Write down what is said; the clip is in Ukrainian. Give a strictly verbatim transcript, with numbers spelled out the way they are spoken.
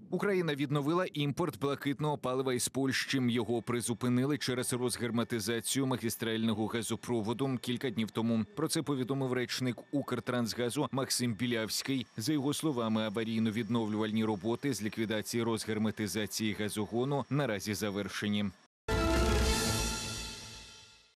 Україна відновила імпорт блакитного палива із Польщі. Його призупинили через розгерметизацію магістрального газопроводу кілька днів тому. Про це повідомив речник Укртрансгазу Максим Білявський. За його словами, аварійно-відновлювальні роботи з ліквідації розгерметизації газогону наразі завершені.